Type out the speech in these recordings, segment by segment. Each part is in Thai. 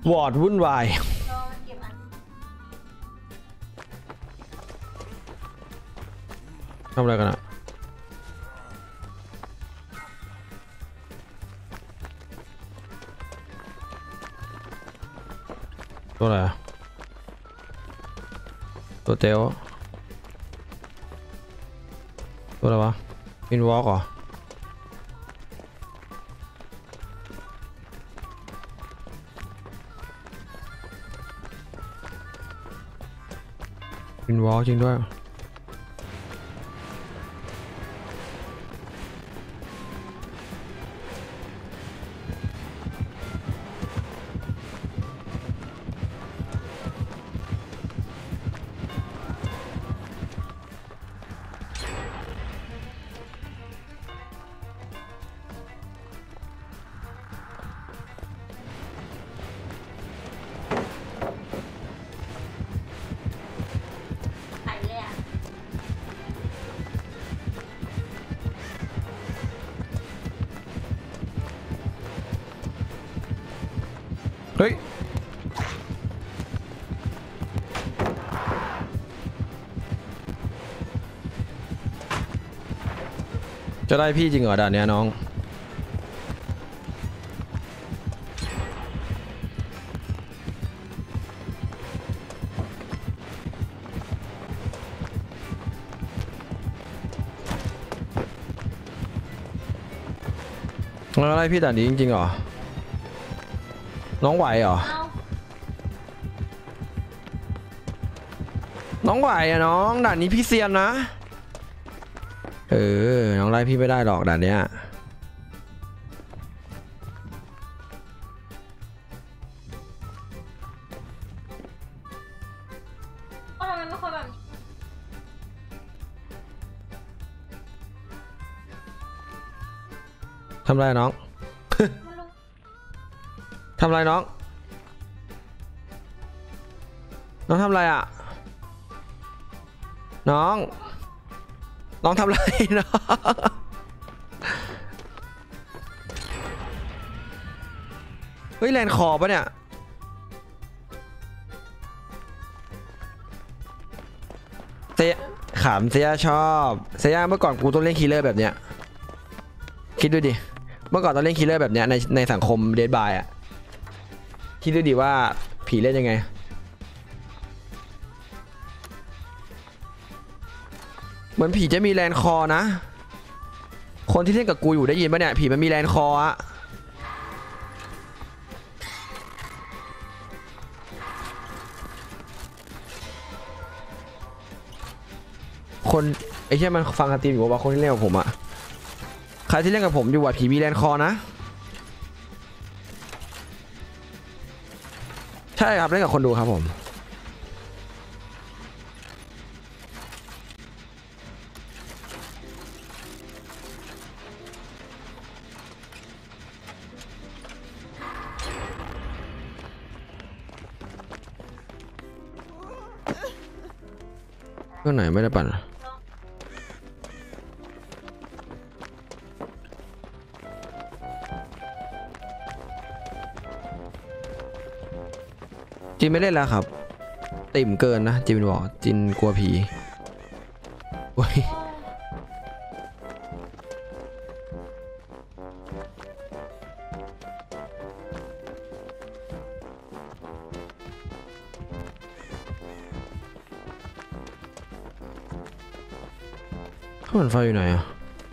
วอร์ดวุ่นวายทำอะไรกันอะตัวอะไรตัวเตลตัวอะไรวะอินวอล์กเหรออินวอล์กจริงด้วยเฮ้ยจะได้พี่จริงเหรอด่านเนี้ยน้องแล้วได้พี่ด่านนี้จริงๆเหรอน้องไหวเหรอน้องไหวอะน้องด่านนี้พี่เซียนนะน้องไล่พี่ไม่ได้หรอกด่านเนี้ยทำไมไม่ค่อยแบบทำไรน้อง ทำไรน้องน้องทำไรอ่ะน้องทำไรน้องเฮ้ยแลนคอปะเนี่ยเซียขำเซียชอบเซียเมื่อก่อนกูต้องเล่นคีเลอร์แบบเนี้ยคิดดูดิเมื่อก่อนต้องเล่นคีเลอร์แบบเนี้ยในสังคมเดดบายอ่ะคิดดูดิว่าผีเล่นยังไงเหมือนผีจะมีแลนคอนะคนที่เล่นกับกูอยู่ได้ยินปะเนี่ยผีมันมีแลนคออะคนไอ้เชี่ยมันฟังสตรีมอยู่ว่าคนที่เล่นกับผมอะใครที่เล่นกับผมอยู่ว่าผีมีแลนคอนะใช่ครับเล่นกับคนดูครับผมก็ไหนไม่ได้ปั่นจินไม่เล่นแล้วครับติ่มเกินนะจินบอกจินกลัวผีโอ้ยข้าวมันไฟอยู่ไหนอ่ะ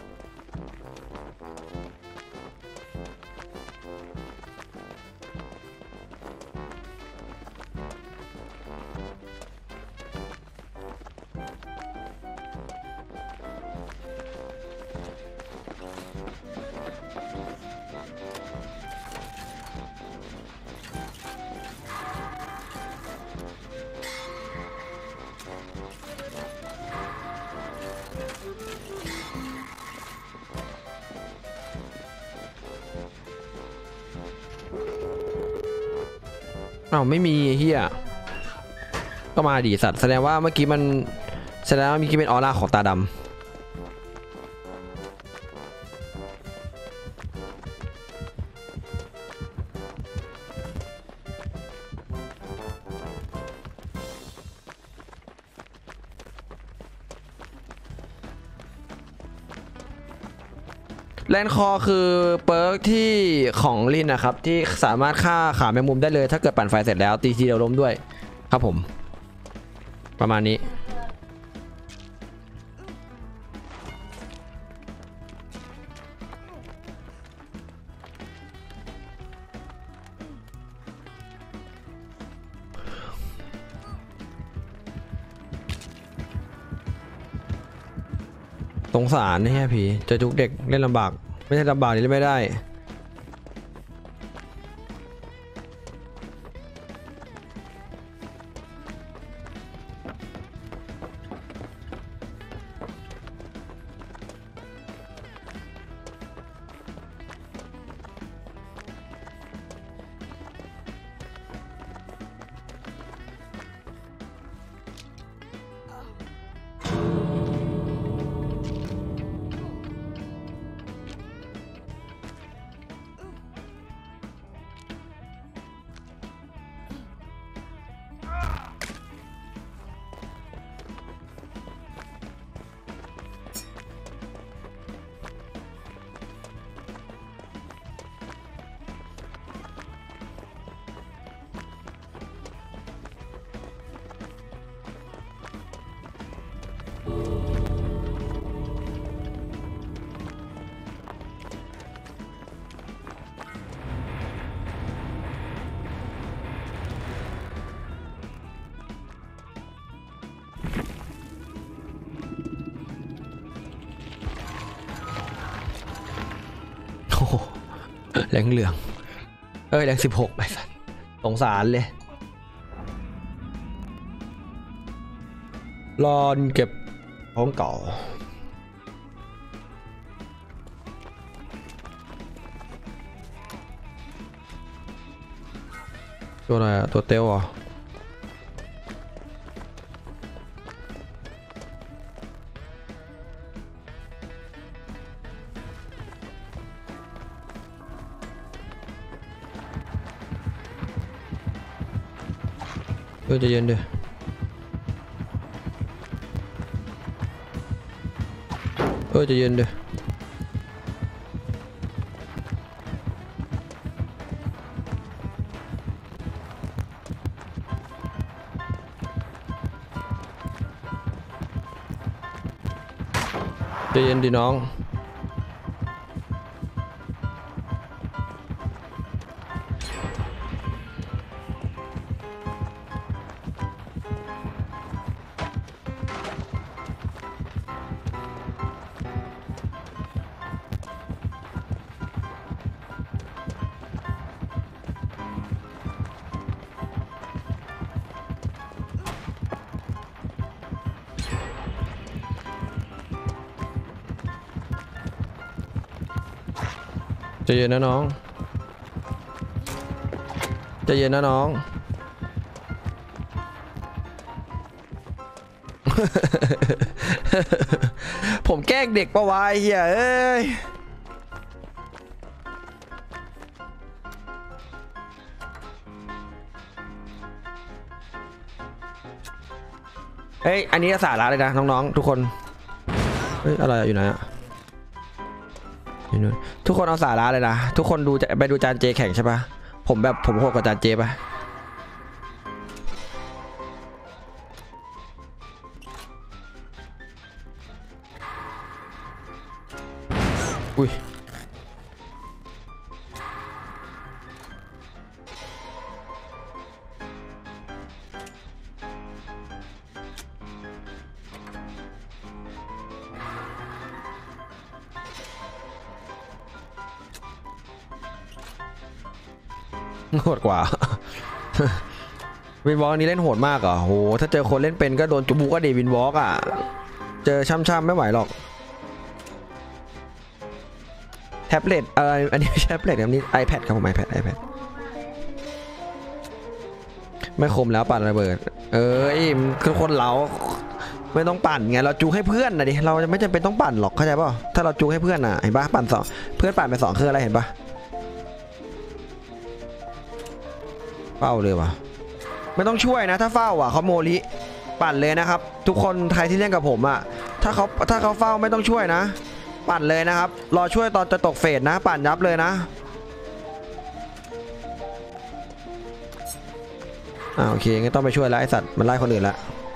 อ้าวไม่มีเฮียก็มาดิสัตว์แสดงว่าเมื่อกี้มันแสดงว่าเมื่อกี้เป็นออร่าของตาดำแลนคอคือเปิร์กที่ของลินนะครับที่สามารถฆ่าขาแมงมุมได้เลยถ้าเกิดปั่นไฟเสร็จแล้วตีทีเดียวล้มด้วยครับผมประมาณนี้สงสารนี่แค่ผีเจอจุกเด็กเล่นลำบากไม่ใช่ลำบากนี่เล่นไม่ได้แรงเหลืองแรง16ไปสัตว์สงสารเลยรอนเก็บของเก่าตัวอะไรอะตัวเตลอ่ะจะเย็นดิจะเย็นดิจะเย็นดิน้องใจเย็นนะน้องใจเย็นนะน้อง ผมแกล้งเด็กปะวะเฮียอันนี้สาระเลยนะน้องๆทุกคนอะไรอยู่ไหนอะทุกคนเอาสาระเลยนะทุกคนดูไปดูจานเจแข่งใช่ปะผมโหดกว่าจานเจปะอุ้ยโหดกว่า วินวอล์กนี้เล่นโหดมากเหรอโหถ้าเจอคนเล่นเป็นก็โดนจุบุก็ดีวินวอล์กอ่ะเจอช่ำๆไม่ไหวหรอกแท็บเล็ตอันนี้ไม่ใช่แท็บเล็ตอันนี้ iPad ครับผม iPad ไม่คมแล้วปั่นระเบิดคือคนเราไม่ต้องปั่นไงเราจูให้เพื่อนนะดิเราจะไม่จำเป็นต้องปั่นหรอกเข้าใจป่ะถ้าเราจูให้เพื่อนอ่ะเห็นป่ะปั่นสองเพื่อนปั่นไป2คืออะไรเห็นป่ะเฝ้าเลยว่ะไม่ต้องช่วยนะถ้าเฝ้าอ่ะเขาโมลิปั่นเลยนะครับทุกคนใครที่เล่นกับผมอ่ะถ้าเขาเฝ้าไม่ต้องช่วยนะปั่นเลยนะครับ รอช่วยตอนจะตกเฟสนะปั่นยับเลยนะโอเคงั้นต้องไปช่วยแล้วไอสัตว์มันไล่คนอื่นละ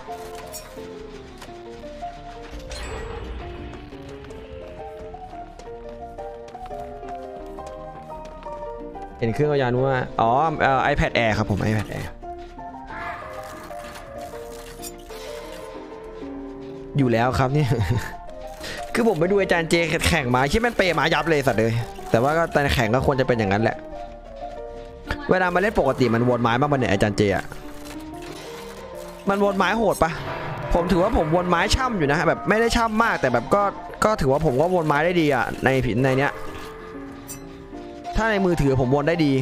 เห็นเครื่องเอายานว่าอ๋อiPad Air ครับผม iPad Air อยู่แล้วครับนี่ คือผมไปดูอาจารย์เจแข่งมาคิดมันเปย์มายับเลยสัตว์เลยแต่ว่าก็แต่แข่งก็ควรจะเป็นอย่างนั้นแหละเวลามาเล่นปกติมันวนไม้บ้างปะเนี่ยอาจารย์เจอะมันวนไม้โหดปะผมถือว่าผมวนไม้ช่ำอยู่นะแบบไม่ได้ช่ำมากแต่แบบก็ถือว่าผมก็วนไม้ได้ดีอะในเนี้ยถ้าในมือถือผมวนได้ดี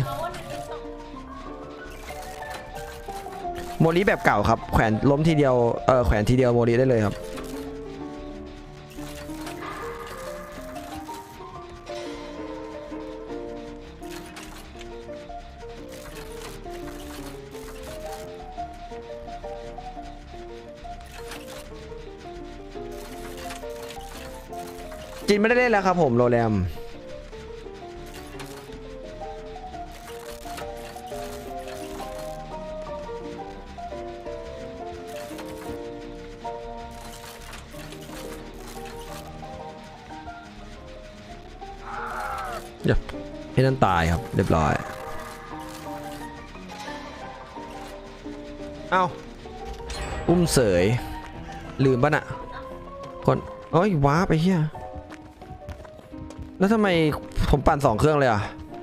โมลิแบบเก่าครับแขวนล้มทีเดียวแขวนทีเดียวโมลิได้เลยครับจินไม่ได้เล่นแล้วครับผมโรแรมเดี๋ยวให้นั่นตายครับเรียบร้อยเอ้าอุ้มเสยลืมป่ะน่ะคนเอ้ยว้าไปเฮียแล้วทำไมผมปั่น2 เครื่องเลยอ่ะ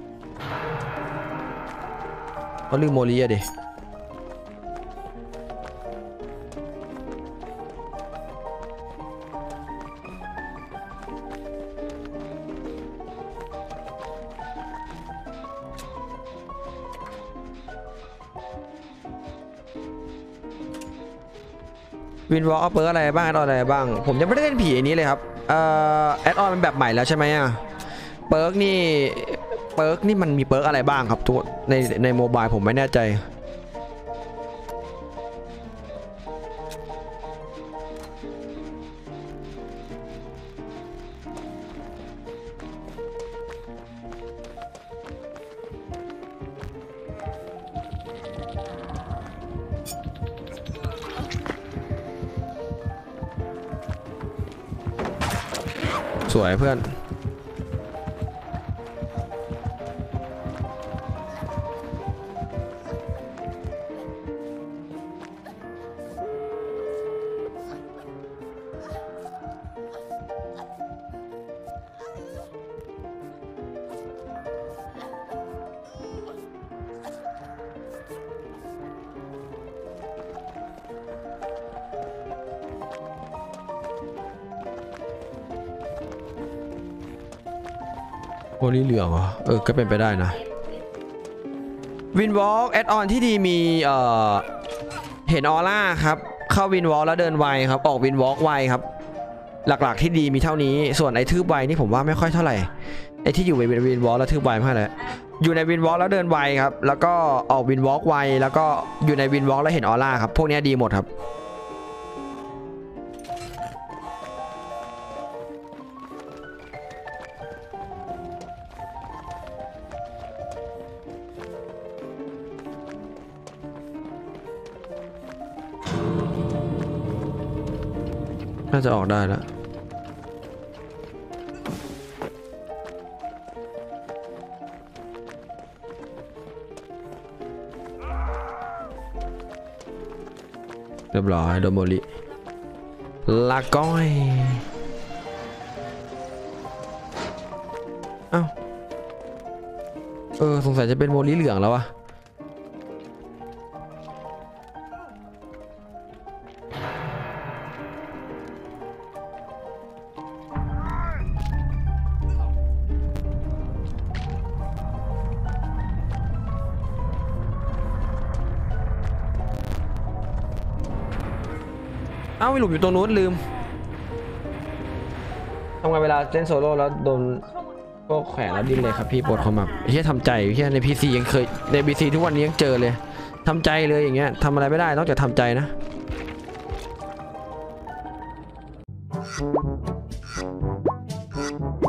เขาลืมโมลีอะดิวินวอล์กเอาเปิร์กอะไรบ้างแอดออนอะไรบ้างผมยังไม่ได้เล่นผีอันนี้เลยครับแอดออนเป็นแบบใหม่แล้วใช่ไหมอ่ะเปิร์กนี่มันมีเปิร์กอะไรบ้างครับทุกในโมบายผมไม่แน่ใจสวยเพื่อนโมลีเหลืองเหรอก็เป็นไปได้นะวินวอล์กแอดออนที่ดีมีเห็นออร่าครับเข้าวินวอล์กแล้วเดินไวครับออกวินวอล์กไวครับหลักๆที่ดีมีเท่านี้ส่วนไอ้ทืบไวนี่ผมว่าไม่ค่อยเท่าไหร่ไอ้ที่อยู่ในวินวอล์กแล้วทืบไวมากเลยอยู่ในวินวอล์กแล้วเดินไวครับแล้วก็ออกวินวอล์กไวแล้วก็อยู่ในวินวอล์กแล้วเห็นออร่าครับพวกนี้ดีหมดครับน่าจะออกได้แล้วเรียบร้อยโดโมลิลาก้อยเอ้าสงสัยจะเป็นโมลิเหลืองแล้ววะเอ้าไม่หลุมอยู่ตรงนู้นลืมทำไงเวลาเล่นโซโล่แล้วโดนก็แขวนแล้วดิ้นเลยครับพี่ปวดคอมับเฮียทำใจเฮียใน PC ยังเคยใน PC ทุกวันนี้ยังเจอเลยทำใจเลยอย่างเงี้ยทำอะไรไม่ได้นอกจากทำใจนะะ